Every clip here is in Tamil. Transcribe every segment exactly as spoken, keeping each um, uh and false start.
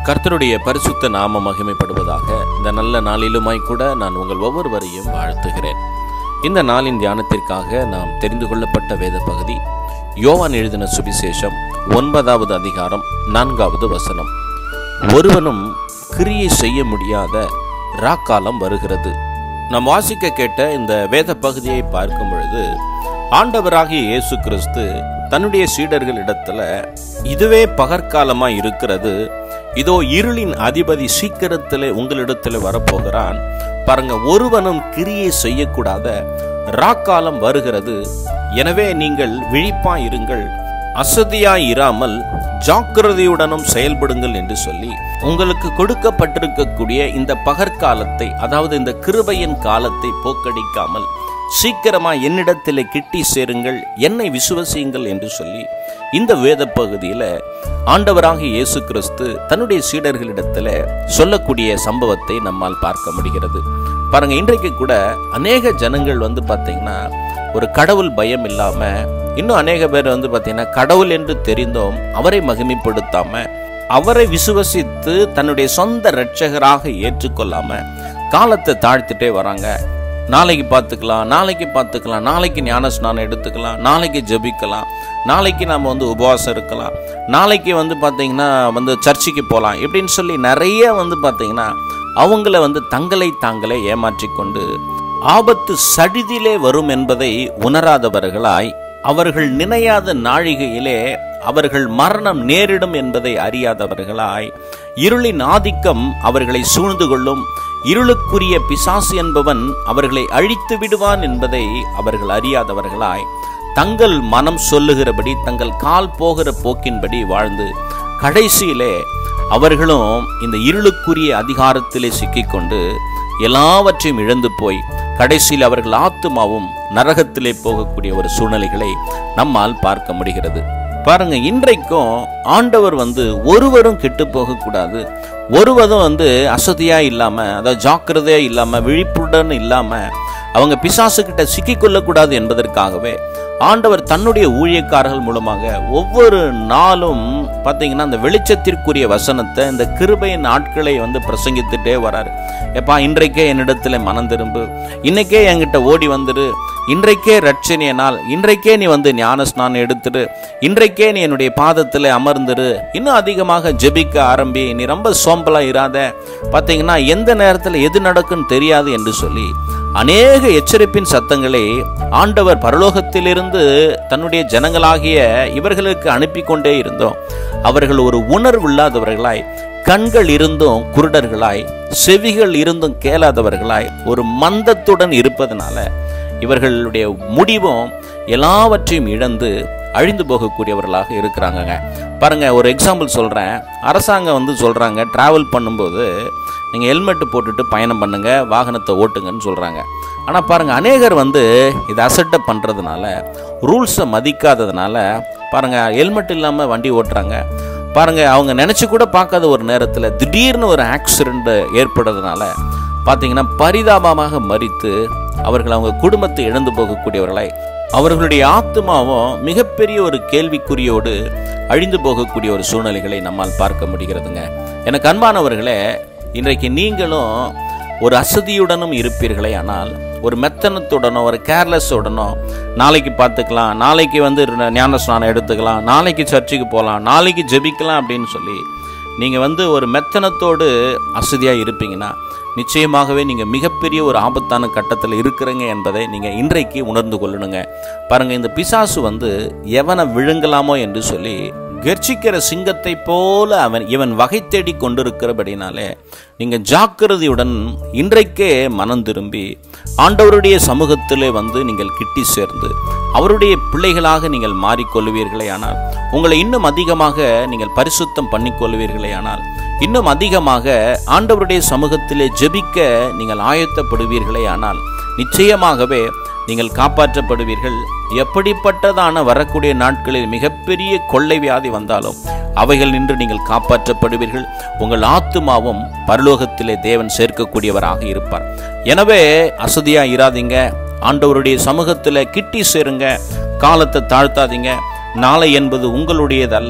கர்த்தருடைய பரிசுத்த நாம மகிமைப்படுவதாக. இந்த நல்ல நாளிலுமாய் கூட நான் உங்கள் ஒவ்வொருவரையும் வாழ்த்துகிறேன். இந்த நாளின் தியானத்திற்காக நாம் தெரிந்து கொள்ளப்பட்ட வேத பகுதி யோவான் எழுதின சுவிசேஷம் ஒன்பதாவது அதிகாரம் நான்காவது வசனம். ஒருவனும் கிரியை செய்ய முடியாத ராக்காலம் வருகிறது. நாம் வாசிக்க கேட்ட இந்த வேத பகுதியை பார்க்கும் பொழுது ஆண்டவராகிய இயேசு கிறிஸ்து தன்னுடைய சீடர்களிடத்துல இதுவே பகற்காலமாய் இருக்கிறது, இதோ இருளின் அதிபதி சீக்கிரத்திலே உங்களிடத்தில் வரப்போகிறான் பாருங்க, ஒருவனும் கிரியை செய்யக்கூடாத ராக்காலம் வருகிறது, எனவே நீங்கள் விழிப்பாய் இருங்கள், அசதியாய் இராமல் ஜாக்கிரதையுடனும் செயல்படுங்கள் என்று சொல்லி உங்களுக்கு கொடுக்கப்பட்டிருக்கக்கூடிய இந்த பகற்காலத்தை, அதாவது இந்த கிருபையின் காலத்தை போக்கடிக்காமல் சீக்கிரமா என்னிடத்தில் கிட்டி சேருங்கள், என்னை விசுவசியுங்கள் என்று சொல்லி இந்த வேத பகுதியில ஆண்டவராகிய இயேசு கிறிஸ்து தன்னுடைய சீடர்களிடத்துல சொல்லக்கூடிய சம்பவத்தை நம்மால் பார்க்க முடிகிறது. பாருங்க, இன்றைக்கு கூட அநேக ஜனங்கள் வந்து பார்த்தீங்கன்னா ஒரு கடவுள் பயம் இல்லாம, இன்னும் அநேக பேர் வந்து பார்த்தீங்கன்னா கடவுள் என்று தெரிந்தோம் அவரை மகிமைப்படுத்தாம, அவரை விசுவசித்து தன்னுடைய சொந்த இரட்சகராக ஏற்றுக்கொள்ளாம காலத்தை தாழ்த்திட்டே வராங்க. நாளைக்கு பார்த்துக்கலாம், நாளைக்கு பார்த்துக்கலாம், நாளைக்கு ஞான ஸ்நானம் எடுத்துக்கலாம், நாளைக்கு ஜெபிக்கலாம், நாளைக்கு நம்ம வந்து உபவாசம் இருக்கலாம், நாளைக்கு வந்து பார்த்தீங்கன்னா வந்து சர்ச்சுக்கு போகலாம் இப்படின்னு சொல்லி நிறைய வந்து பார்த்தீங்கன்னா அவங்கள வந்து தங்களை தாங்களே ஏமாற்றி கொண்டு ஆபத்து சடிதிலே வரும் என்பதை உணராதவர்களாய், அவர்கள் நினையாத நாழிகையிலே அவர்கள் மரணம் நேரிடும் என்பதை அறியாதவர்களாய், இருளின் ஆதிக்கம் அவர்களை சூழ்ந்து கொள்ளும், இருளுக்குரிய பிசாசு என்பவன் அவர்களை அழித்து விடுவான் என்பதை அவர்கள் அறியாதவர்களாய், தங்கள் மனம் சொல்லுகிறபடி தங்கள் கால் போகிற போக்கின்படி வாழ்ந்து கடைசியிலே அவர்களும் இந்த இருளுக்குரிய அதிகாரத்திலே சிக்கிக்கொண்டு எல்லாவற்றையும் இழந்து போய் கடைசியில் அவர்கள் ஆத்துமாவும் நரகத்திலே போகக்கூடிய ஒரு சூழ்நிலைகளை நம்மால் பார்க்க முடிகிறது. பாருங்க, இன்றைக்கும் ஆண்டவர் வந்து ஒருவரும் கெட்டு போகக்கூடாது, ஒருவரும் வந்து அசதியா இல்லாம, அதாவது ஜாக்கிரதையா இல்லாம, விழிப்புடன் இல்லாம அவங்க பிசாசு கிட்ட சிக்கிக்கொள்ளக்கூடாது என்பதற்காகவே ஆண்டவர் தன்னுடைய ஊழியக்காரர்கள் மூலமாக ஒவ்வொரு நாளும் பார்த்தீங்கன்னா அந்த வெளிச்சத்திற்குரிய வசனத்தை, இந்த கிருபையின் நாட்களை வந்து பிரசங்கித்துட்டே வராரு. எப்பா, இன்றைக்கே என்னிடத்துல மனம் திரும்பு, இன்னைக்கே என்கிட்ட ஓடி வந்துரு, இன்றைக்கே ரட்சணிய நாள், இன்றைக்கே நீ வந்து ஞான ஸ்நானம் எடுத்துரு, இன்றைக்கே நீ என்னுடைய பாதத்தில் அமர்ந்துரு, இன்னும் அதிகமாக ஜெபிக்க ஆரம்பி, நீ ரொம்ப சோம்பலா இராத, பார்த்தீங்கன்னா எந்த நேரத்தில் எது நடக்குன்னு தெரியாது என்று சொல்லி அநேக எச்சரிப்பின் சத்தங்களை ஆண்டவர் பரலோகத்திலிருந்து தன்னுடைய ஜனங்களாகிய இவர்களுக்கு அனுப்பி கொண்டே இருந்தோம். அவர்கள் ஒரு உணர்வு இல்லாதவர்களாய், கண்கள் இருந்தும் குருடர்களாய், செவிகள் இருந்தும் கேளாதவர்களாய், ஒரு மந்தத்துடன் இருப்பதனால இவர்களுடைய முடிவும் எல்லாவற்றையும் இழந்து அழிந்து போகக்கூடியவர்களாக இருக்கிறாங்க. பாருங்க, ஒரு எக்ஸாம்பிள் சொல்றேன். அரசாங்கம் வந்து சொல்றாங்க, டிராவல் பண்ணும்போது நீங்கள் ஹெல்மெட்டு போட்டுட்டு பயணம் பண்ணுங்க, வாகனத்தை ஓட்டுங்கன்னு சொல்கிறாங்க. ஆனால் பாருங்கள், அநேகர் வந்து இதை அசட்டை பண்ணுறதுனால, ரூல்ஸை மதிக்காததுனால பாருங்கள் ஹெல்மெட் இல்லாமல் வண்டி ஓட்டுறாங்க. பாருங்கள், அவங்க நினச்சி கூட பார்க்காத ஒரு நேரத்தில் திடீர்னு ஒரு ஆக்சிடெண்ட் ஏற்படுறதுனால பார்த்தீங்கன்னா பரிதாபமாக மரித்து அவர்கள் அவங்க குடும்பத்தை இழந்து போகக்கூடியவர்களாய், அவர்களுடைய ஆத்மாவும் மிகப்பெரிய ஒரு கேள்விக்குறியோடு அழிந்து போகக்கூடிய ஒரு சூழ்நிலைகளை நம்மால் பார்க்க முடிகிறதுங்க. எனக்கு அன்பானவர்களே, இன்றைக்கு நீங்களும் ஒரு அசதியுடனும் இருப்பீர்களே, ஆனால் ஒரு மெத்தனத்துடனோ ஒரு கேர்லெஸ்ஸுடனோ நாளைக்கு பார்த்துக்கலாம், நாளைக்கு வந்து ஞான ஸ்நானம் எடுத்துக்கலாம், நாளைக்கு சர்ச்சுக்கு போகலாம், நாளைக்கு ஜெபிக்கலாம் அப்படின்னு சொல்லி நீங்கள் வந்து ஒரு மெத்தனத்தோடு அசதியாக இருப்பீங்கன்னா நிச்சயமாகவே நீங்கள் மிகப்பெரிய ஒரு ஆபத்தான கட்டத்தில் இருக்கிறீங்க என்பதை நீங்கள் இன்றைக்கு உணர்ந்து கொள்ளணுங்க. பாருங்கள், இந்த பிசாசு வந்து எவனை விழுங்கலாமோ என்று சொல்லி கர்ச்சிக்கிற சிங்கத்தை போல அவன் இவன் வகை தேடி கொண்டிருக்கிறபடினாலே நீங்கள் ஜாக்கிரதையுடன் இன்றைக்கே மனம் திரும்பி ஆண்டவருடைய சமூகத்திலே வந்து நீங்கள் கிட்டி சேர்ந்து அவருடைய பிள்ளைகளாக நீங்கள் மாறிக்கொள்வீர்களே ஆனால், உங்களை இன்னும் அதிகமாக நீங்கள் பரிசுத்தம் பண்ணிக்கொள்வீர்களே ஆனால், இன்னும் அதிகமாக ஆண்டவருடைய சமூகத்திலே ஜெபிக்க நீங்கள் ஆயத்தப்படுவீர்களே ஆனால் நிச்சயமாகவே நீங்கள் காப்பாற்றப்படுவீர்கள். எப்படிப்பட்டதான வரக்கூடிய நாட்களில் மிகப்பெரிய கொள்ளை வியாதி வந்தாலும் அவைகள் நின்று நீங்கள் காப்பாற்றப்படுவீர்கள். உங்கள் ஆத்துமாவும் பரலோகத்திலே தேவன் சேர்க்கக்கூடியவராக இருப்பார். எனவே அசதியா இராதீங்க, ஆண்டவருடைய சமூகத்தில் கிட்டி சேருங்க, காலத்தை தாழ்த்தாதீங்க. நாளை என்பது உங்களுடையதல்ல,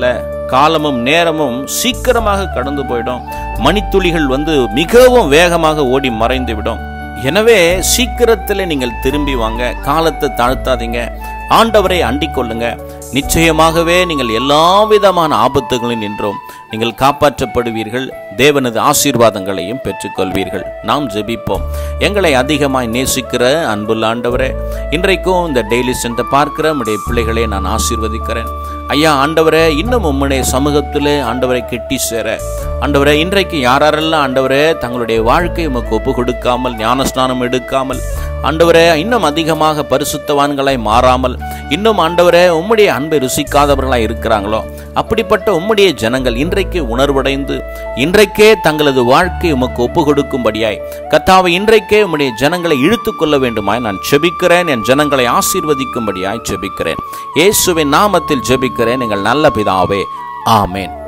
காலமும் நேரமும் சீக்கிரமாக கடந்து போயிடும். மணித்துளிகள் வந்து மிகவும் வேகமாக ஓடி மறைந்து விடும். எனவே சீக்கிரத்தில் நீங்கள் திரும்பி வாங்க, காலத்தை தாழ்த்தாதீங்க, ஆண்டவரை அண்டிக் கொள்ளுங்க. நிச்சயமாகவே நீங்கள் எல்லா விதமான ஆபத்துகளில் நின்றும் நீங்கள் காப்பாற்றப்படுவீர்கள். தேவனது ஆசீர்வாதங்களையும் பெற்றுக்கொள்வீர்கள். நாம் ஜெபிப்போம். எங்களை அதிகமாய் நேசிக்கிற அன்புள்ள ஆண்டவரே, இன்றைக்கும் இந்த டெய்லி சென்டர் பார்க்கிற நம்முடைய பிள்ளைகளை நான் ஆசீர்வதிக்கிறேன். ஐயா ஆண்டவரே, இன்னும் உம்முடைய சமூகத்தில் ஆண்டவரை கெட்டி சேர ஆண்டவரே, இன்றைக்கு யாரெல்லாம் ஆண்டவரே தங்களுடைய வாழ்க்கை உமக்கு ஒப்பு கொடுக்காமல், ஞானஸ்நானம் எடுக்காமல் ஆண்டவரே இன்னும் அதிகமாக பரிசுத்தவான்களாய் மாறாமல், இன்னும் ஆண்டவரே உம்முடைய அன்பை ருசிக்காதவர்களாய் இருக்கிறாங்களோ, அப்படிப்பட்ட உம்முடைய ஜனங்கள் இன்றைக்கு உணர்வடைந்து இன்றைக்கே தங்களது வாழ்க்கை உமக்கு ஒப்பு கொடுக்கும்படியாய் கர்த்தாவே இன்றைக்கே உம்முடைய ஜனங்களை இழுத்து கொள்ள வேண்டுமாய் நான் ஜெபிக்கிறேன். என் ஜனங்களை ஆசீர்வதிக்கும்படியாய் ஜெபிக்கிறேன். இயேசுவின் நாமத்தில் ஜெபிக்கிறேன் எங்கள் நல்ல பிதாவே, ஆமேன்.